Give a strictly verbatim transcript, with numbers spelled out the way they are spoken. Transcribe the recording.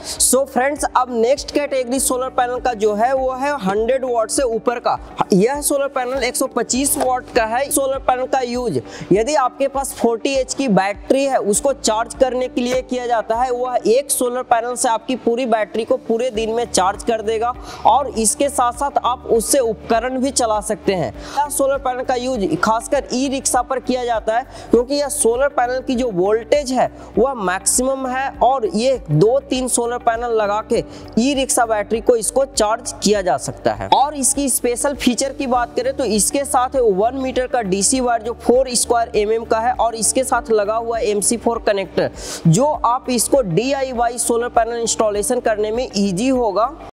सो friends, अब next category solar panel का जो है वो है हंड्रेड वाट से ऊपर का। यह सोलर पैनल एक सौ पच्चीस वाट का है। सोलर पैनल का यूज यदि आपके पास चालीस एच की बैटरी है, उसको चार्ज करने के लिए किया जाता है। वह एक सोलर पैनल से आपकी पूरी बैटरी को पूरे दिन में चार्ज कर देगा और इसके साथ साथ आप उससे उपकरण भी चला सकते हैं। यह सोलर पैनल का यूज खासकर ई रिक्शा पर किया जाता है, क्योंकि यह सोलर पैनल की जो वोल्टेज है वह मैक्सिमम है और ये दो तीन सोलर पैनल लगा के ई रिक्शा बैटरी को इसको चार्ज किया जा सकता है। और इसकी स्पेशल फीचर की बात करें तो इसके साथ वन मीटर का डीसी वायर जो फोर स्क्वायर एम एम का है और इसके साथ लगा हुआ एम सी फोर कनेक्टर, जो आप इसको D I Y solar panel installation करने में इजी होगा।